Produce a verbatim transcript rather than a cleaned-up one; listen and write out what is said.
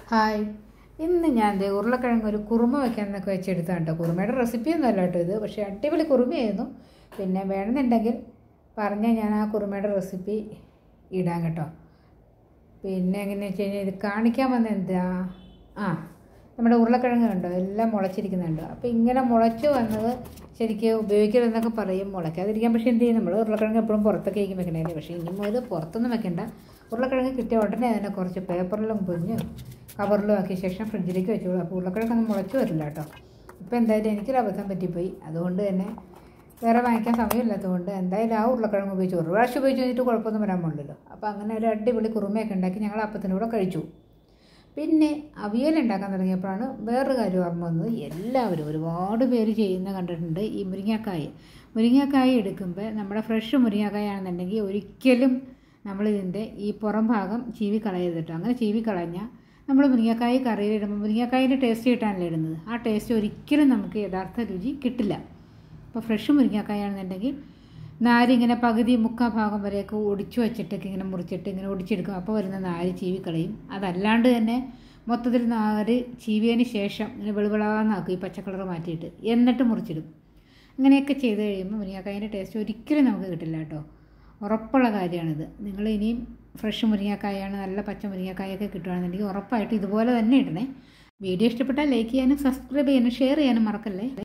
Hi, ഇന്ന് ഞാൻ ദേ ഉരുളക്കിഴങ്ങ് ഒരു കുറുമ വയ്ക്കാമെന്നൊക്കെ വെച്ചെടുത്താണ് കേട്ടോ. കുറുമയുടെ റെസിപ്പിയൊന്നും അല്ല കേട്ടോ ഇത്, പക്ഷേ അടിപൊളി കുറുമയായിരുന്നു. പിന്നെ വേണമെന്നുണ്ടെങ്കിൽ പറഞ്ഞാൽ ഞാൻ ആ കുറുമയുടെ റെസിപ്പി ഇടാം കേട്ടോ. പിന്നെ എങ്ങനെയാണെന്ന് വെച്ച് കഴിഞ്ഞാൽ ഇത് കാണിക്കാൻ വന്നത് എന്താ, ആ നമ്മുടെ ഉരുളക്കിഴങ്ങ് കണ്ടോ എല്ലാം മുളച്ചിരിക്കുന്നുണ്ട്. അപ്പോൾ ഇങ്ങനെ മുളച്ച് വന്നത് ശരിക്കും ഉപയോഗിക്കരുതെന്നൊക്കെ പറയും, മുളയ്ക്കാതിരിക്കാൻ. പക്ഷേ എന്ത് ചെയ്യും, നമ്മൾ ഉരുളക്കിഴങ്ങ് എപ്പോഴും പുറത്തൊക്കെ ആയിരിക്കും വെക്കണേ. പക്ഷേ ഇനി മുതൽ പുറത്തൊന്നും വെക്കണ്ട. ഉരുളക്കിഴങ്ങ് കിട്ടിയ ഉടനെ തന്നെ കുറച്ച് പേപ്പറിലും പൊതിഞ്ഞ് കവറിലും ആക്കിയ ശേഷം ഫ്രിഡ്ജിലേക്ക് വെച്ചോളൂ. അപ്പോൾ ഉരുളക്കിഴങ്ങൊന്നും മുളച്ച് വരില്ല കേട്ടോ. ഇപ്പോൾ എന്തായാലും എനിക്കൊരു അബദ്ധം പറ്റിപ്പോയി, അതുകൊണ്ട് തന്നെ വേറെ വാങ്ങിക്കാൻ സമയമില്ലാത്തതുകൊണ്ട് എന്തായാലും ആ ഉരുളക്കിഴങ്ങ് ഉപയോഗിച്ചു. ഒരു പ്രാവശ്യം ഉപയോഗിച്ച് കഴിഞ്ഞിട്ട് കുഴപ്പമൊന്നും വരാൻ പാടില്ലല്ലോ. അപ്പോൾ അങ്ങനെ ഒരു അടിപൊളി കുറുമയൊക്കെ ഉണ്ടാക്കി ഞങ്ങൾ അപ്പത്തിൻ്റെ കൂടെ കഴിച്ചു. പിന്നെ അവിയൽ ഉണ്ടാക്കാൻ തുടങ്ങിയപ്പോഴാണ് വേറൊരു കാര്യം ഓർമ്മ വന്നത്. എല്ലാവരും ഒരുപാട് പേര് ചെയ്യുന്ന കണ്ടിട്ടുണ്ട് ഈ മുരിങ്ങക്കായ. മുരിങ്ങക്കായ എടുക്കുമ്പോൾ നമ്മുടെ ഫ്രഷ് മുരിങ്ങക്കായ ആണെന്നുണ്ടെങ്കിൽ ഒരിക്കലും നമ്മളിതിൻ്റെ ഈ പുറം ഭാഗം ചീവി കളയരുത് കേട്ടോ. അങ്ങനെ ചീവി കളഞ്ഞാൽ നമ്മൾ മുരിങ്ങക്കായ കറിയിലിടുമ്പോൾ മുരിങ്ങക്കായൻ്റെ ടേസ്റ്റ് കിട്ടാനല്ലേ ഇടുന്നത്, ആ ടേസ്റ്റ് ഒരിക്കലും നമുക്ക് യഥാർത്ഥ രുചി കിട്ടില്ല. അപ്പോൾ ഫ്രഷ് മുരിങ്ങക്കായ ആണെന്നുണ്ടെങ്കിൽ നാരിങ്ങനെ പകുതി മുക്കാൽ ഭാഗം വരെയൊക്കെ ഒടിച്ചു വെച്ചിട്ടൊക്കെ ഇങ്ങനെ മുറിച്ചിട്ട് ഇങ്ങനെ ഒടിച്ചെടുക്കും. അപ്പോൾ വരുന്ന നാര് ചീവി കളയും. അതല്ലാണ്ട് തന്നെ മൊത്തത്തിൽ നാര് ചീവിയതിന് ശേഷം ഇങ്ങനെ വെളുവിളാന്നാക്കും ഈ പച്ചക്കളർ മാറ്റിയിട്ട്, എന്നിട്ട് മുറിച്ചിടും. അങ്ങനെയൊക്കെ ചെയ്ത് കഴിയുമ്പോൾ മുരിങ്ങക്കായൻ്റെ ടേസ്റ്റ് ഒരിക്കലും നമുക്ക് കിട്ടില്ല കേട്ടോ. ഉറപ്പുള്ള കാര്യമാണിത്. നിങ്ങൾ ഇനിയും ഫ്രഷ് മുരിങ്ങക്കായാണ്, നല്ല പച്ച മുരിങ്ങക്കായൊക്കെ കിട്ടുകയാണെന്നുണ്ടെങ്കിൽ ഉറപ്പായിട്ട് ഇതുപോലെ തന്നെ ഇടണേ. വീഡിയോ ഇഷ്ടപ്പെട്ടാൽ ലൈക്ക് ചെയ്യാനും സബ്സ്ക്രൈബ് ചെയ്യാനും ഷെയർ ചെയ്യാനും മറക്കല്ലേ.